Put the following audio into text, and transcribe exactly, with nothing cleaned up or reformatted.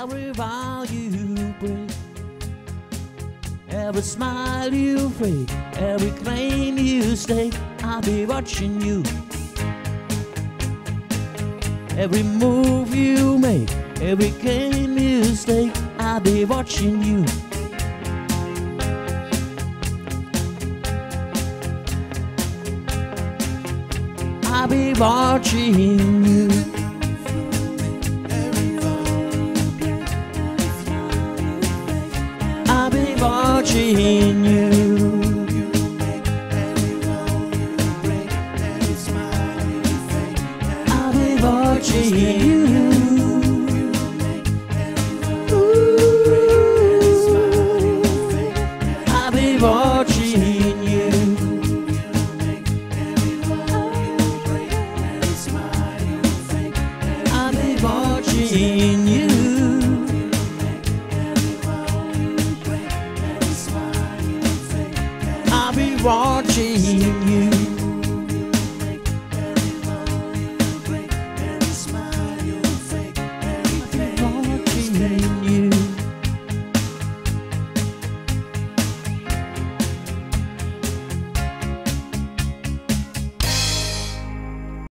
every vow you break, every smile you fake, every claim you stake. I'll be watching you. Every move you make, every game you stake, I'll be watching you. I'll be watching you. I'll be watching you. I'll be watching you. I'll be watching you. I'll be watching you. I'll be watching you.